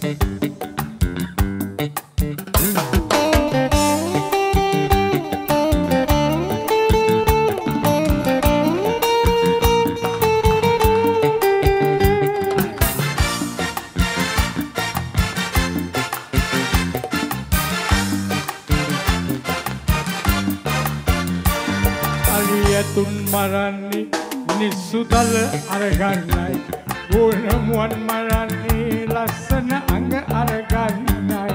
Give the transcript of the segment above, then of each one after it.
athun maranne nissudal aragannai ඕනමුවන් maranne ලස්සන අඟ අරගන්නයි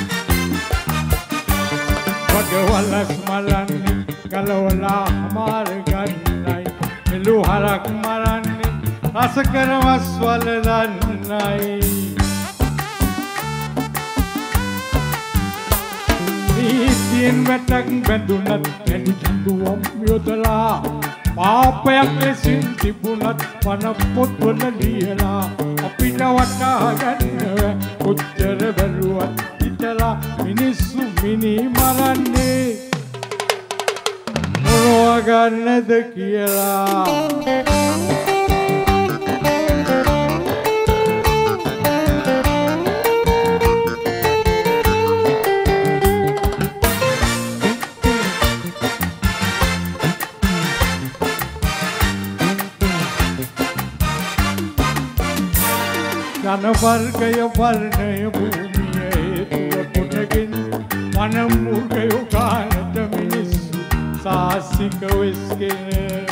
වඩවලස් maranne ගලවලා මාර ගන්නයි මෙලු හරක් maranne රස කරවස් වලලන්නයි නීතියෙන් වැටක් බැඳුනත් ඇඩි දඬුවම් යොදලා පාපයක් ලෙසින් තිබුණත් පන පොත්වල ලියලා අපිට වටහා ගන්නව කොච්චර බැලුවත් හිතලා මිනිස්සු මිනි මරන්නේ මොනවා ගන්නද කියලා ජනවර්ගය වර්ණය භූමිය හේතුව කොටගෙන වනමුර්ගය කාලට මිනිස්සු සාහසික වෙස්ගෙන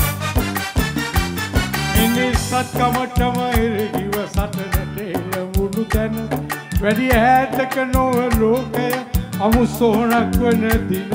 මිනිස්සත් කමටම ඉරදිව සටනට එළවුණු තැන වැඩි ඈතක නොව ලෝකය අමුසෝනක් වන දින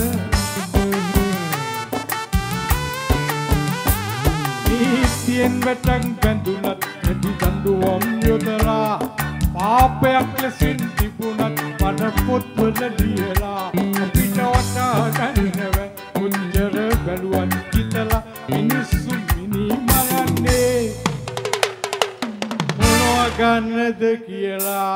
නීතියෙන් වැටක් බැඳුනත් ඇති දඬුවම් යොදලා පාපයක් ලෙසින් තිබුණත් පන පොත්වල ලියලා අපිට වටහා ගන්නව කොච්චර බැලුවත් හිතලා මිනිස්සු මිනි මරන්නේ මොනවා ගන්නද කියලා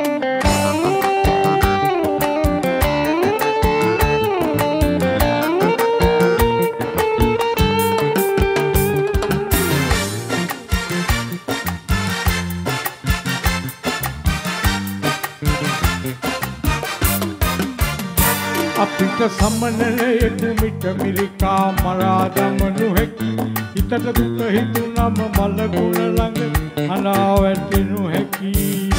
අපිට සම්මනලයට මිට මිරිකා මරා දමනු හැකි හිතට දුක හිතුනම මල ගුණ ළඟ අනා වැටෙනු හැකි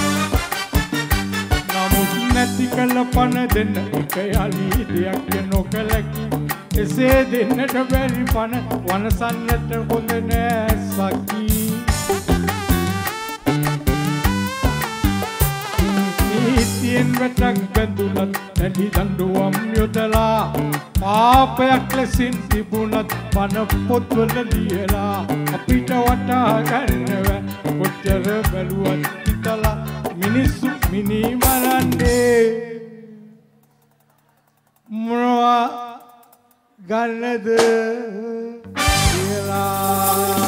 නමුත් නැති කල පන දෙන්න එක යලි දෙයක් නොකලකි එසේ දෙන්නට බැරි පන වනසන්නට හොඳ නෑ සකි නීතියෙන් වැටක් බැඳුනත් ඇඩි දඬුවම් යොදලා පාපයක් ලෙසින් තිබුණත් පන පොත්වල ලියලා අපිට වටහා ගන්නව කොච්චර බැලුවත් හිතලා මිනිස්සු මිනි මරන්නේ මොනවා ගන්නද කියලා